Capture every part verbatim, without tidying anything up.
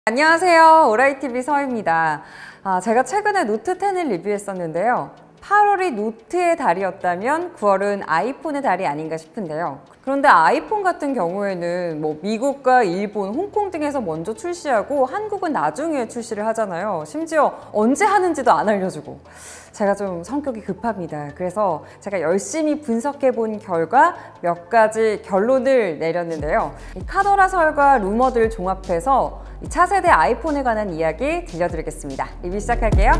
안녕하세요, 오라이티비 서입니다. 아, 제가 최근에 노트 텐을 리뷰했었는데요. 팔월이 노트의 달이었다면 구월은 아이폰의 달이 아닌가 싶은데요. 그런데 아이폰 같은 경우에는 뭐 미국과 일본, 홍콩 등에서 먼저 출시하고 한국은 나중에 출시를 하잖아요. 심지어 언제 하는지도 안 알려주고. 제가 좀 성격이 급합니다. 그래서 제가 열심히 분석해 본 결과 몇 가지 결론을 내렸는데요. 이 카더라설과 루머들 종합해서 이 차세대 아이폰에 관한 이야기 들려드리겠습니다. 리뷰 시작할게요.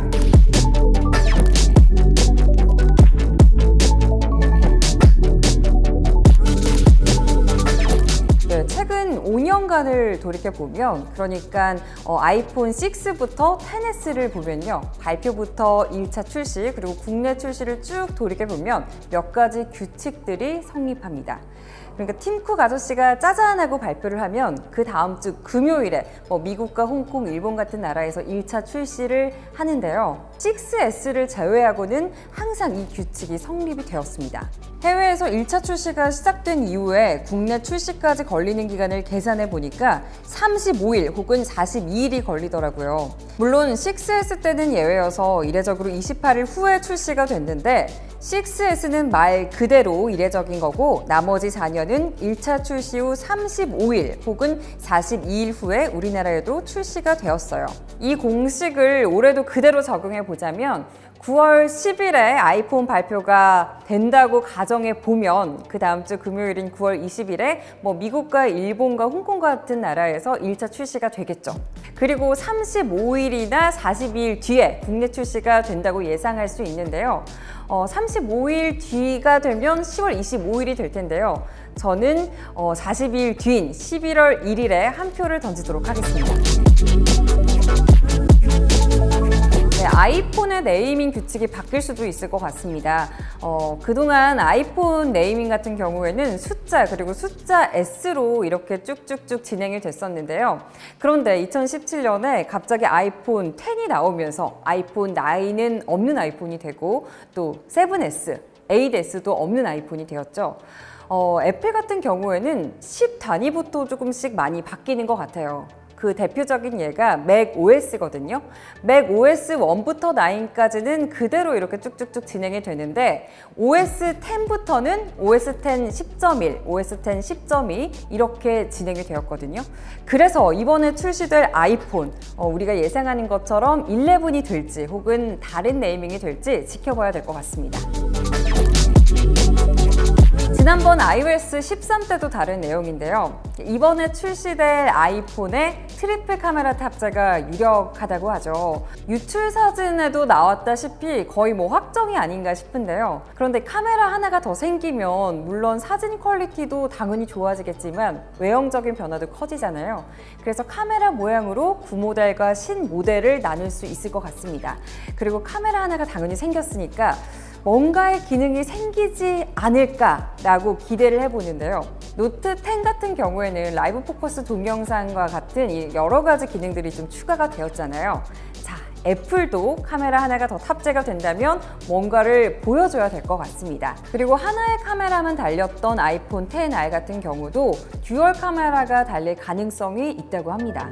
네, 최근 오 년간을 돌이켜보면, 그러니까 어, 아이폰 식스부터 텐에스를 보면요, 발표부터 일 차 출시 그리고 국내 출시를 쭉 돌이켜보면 몇 가지 규칙들이 성립합니다. 그러니까 팀쿡 아저씨가 짜잔하고 발표를 하면 그 다음 주 금요일에 뭐 미국과 홍콩, 일본 같은 나라에서 일 차 출시를 하는데요. 식스에스를 제외하고는 항상 이 규칙이 성립이 되었습니다. 해외에서 일 차 출시가 시작된 이후에 국내 출시까지 걸리는 기간을 계산해 보니까 삼십오 일 혹은 사십이 일이 걸리더라고요. 물론 식스에스 때는 예외여서 이례적으로 이십팔 일 후에 출시가 됐는데, 식스에스는 말 그대로 이례적인 거고 나머지 사 년은 일 차 출시 후 삼십오 일 혹은 사십이 일 후에 우리나라에도 출시가 되었어요. 이 공식을 올해도 그대로 적용해 보자면 구월 십일에 아이폰 발표가 된다고 가정해 보면 그 다음 주 금요일인 구월 이십일에 뭐 미국과 일본과 홍콩 같은 나라에서 일 차 출시가 되겠죠. 그리고 삼십오 일이나 사십이 일 뒤에 국내 출시가 된다고 예상할 수 있는데요. 어, 삼십오 일 뒤가 되면 시월 이십오 일이 될 텐데요. 저는 어, 사십이 일 뒤인 십일월 일일에 한 표를 던지도록 하겠습니다. 네, 아이폰의 네이밍 규칙이 바뀔 수도 있을 것 같습니다. 어, 그동안 아이폰 네이밍 같은 경우에는 숫자 그리고 숫자 S로 이렇게 쭉쭉쭉 진행이 됐었는데요. 그런데 이천십칠 년에 갑자기 아이폰 텐이 나오면서 아이폰 나인은 없는 아이폰이 되고 또 세븐에스, 에잇에스도 없는 아이폰이 되었죠. 어, 애플 같은 경우에는 십 단위부터 조금씩 많이 바뀌는 것 같아요. 그 대표적인 예가 맥오에스거든요. 맥오에스 일부터 나인까지는 그대로 이렇게 쭉쭉쭉 진행이 되는데 오에스 텐부터는 오에스 텐 십 점 일, 오에스 텐 십 점 이 이렇게 진행이 되었거든요. 그래서 이번에 출시될 아이폰, 어, 우리가 예상하는 것처럼 십일이 될지 혹은 다른 네이밍이 될지 지켜봐야 될 것 같습니다. 지난번 아이오에스 십삼 때도 다른 내용인데요. 이번에 출시될 아이폰에 트리플 카메라 탑재가 유력하다고 하죠. 유출 사진에도 나왔다시피 거의 뭐 확정이 아닌가 싶은데요. 그런데 카메라 하나가 더 생기면 물론 사진 퀄리티도 당연히 좋아지겠지만 외형적인 변화도 커지잖아요. 그래서 카메라 모양으로 구모델과 신모델을 나눌 수 있을 것 같습니다. 그리고 카메라 하나가 당연히 생겼으니까 뭔가의 기능이 생기지 않을까라고 기대를 해보는데요. 노트 텐 같은 경우에는 라이브 포커스 동영상과 같은 여러 가지 기능들이 좀 추가가 되었잖아요. 자, 애플도 카메라 하나가 더 탑재가 된다면 뭔가를 보여줘야 될 것 같습니다. 그리고 하나의 카메라만 달렸던 아이폰 텐 알 같은 경우도 듀얼 카메라가 달릴 가능성이 있다고 합니다.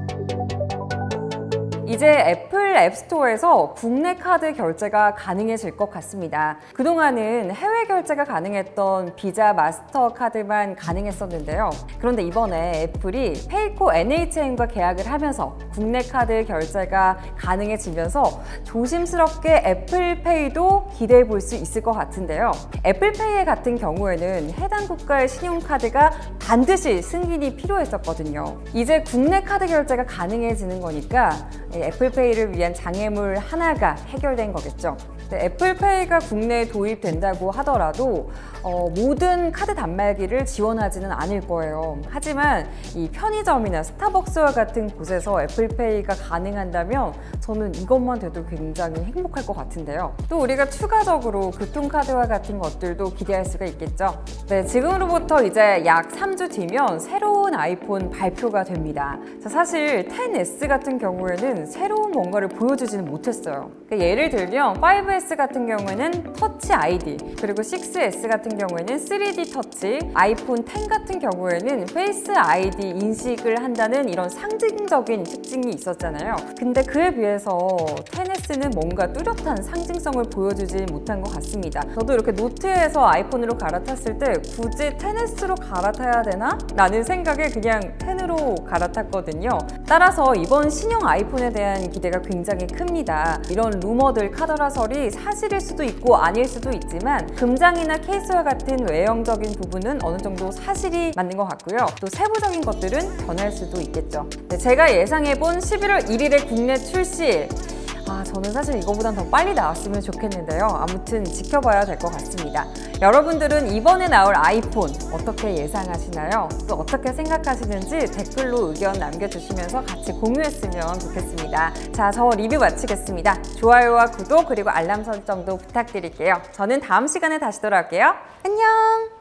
이제 애플 앱스토어에서 국내 카드 결제가 가능해질 것 같습니다. 그동안은 해외 결제가 가능했던 비자 마스터카드만 가능했었는데요. 그런데 이번에 애플이 페이코 엔에이치엠과 계약을 하면서 국내 카드 결제가 가능해지면서 조심스럽게 애플페이도 기대해 볼 수 있을 것 같은데요. 애플페이 같은 경우에는 해당 국가의 신용카드가 반드시 승인이 필요했었거든요. 이제 국내 카드 결제가 가능해지는 거니까 애플페이를 위한 장애물 하나가 해결된 거겠죠. 애플페이가 국내에 도입된다고 하더라도 어, 모든 카드 단말기를 지원하지는 않을 거예요. 하지만 이 편의점이나 스타벅스와 같은 곳에서 애플페이가 가능한다면 저는 이것만 돼도 굉장히 행복할 것 같은데요. 또 우리가 추가적으로 교통카드와 같은 것들도 기대할 수가 있겠죠. 네, 지금으로부터 이제 약 삼 주 뒤면 새로운 아이폰 발표가 됩니다. 사실 텐에스 같은 경우에는 새로운 뭔가를 보여주지는 못했어요. 그러니까 예를 들면 파이브 파이브에스 같은 경우에는 터치 아이디, 그리고 식스에스 같은 경우에는 쓰리디 터치, 아이폰 텐 같은 경우에는 페이스 아이디 인식을 한다는 이런 상징적인 특징이 있었잖아요. 근데 그에 비해서 텐에스는 뭔가 뚜렷한 상징성을 보여주지 못한 것 같습니다. 저도 이렇게 노트에서 아이폰으로 갈아탔을 때 굳이 텐에스로 갈아타야 되나? 라는 생각에 그냥 텐으로 갈아탔거든요. 따라서 이번 신형 아이폰에 대한 기대가 굉장히 큽니다. 이런 루머들, 카더라설이 사실일 수도 있고 아닐 수도 있지만 금장이나 케이스와 같은 외형적인 부분은 어느 정도 사실이 맞는 것 같고요. 또 세부적인 것들은 변할 수도 있겠죠. 네, 제가 예상해본 십일월 일일의 국내 출시, 아, 저는 사실 이거보단 더 빨리 나왔으면 좋겠는데요. 아무튼 지켜봐야 될 것 같습니다. 여러분들은 이번에 나올 아이폰 어떻게 예상하시나요? 또 어떻게 생각하시는지 댓글로 의견 남겨주시면서 같이 공유했으면 좋겠습니다. 자, 저 리뷰 마치겠습니다. 좋아요와 구독 그리고 알람 설정도 부탁드릴게요. 저는 다음 시간에 다시 돌아올게요. 안녕!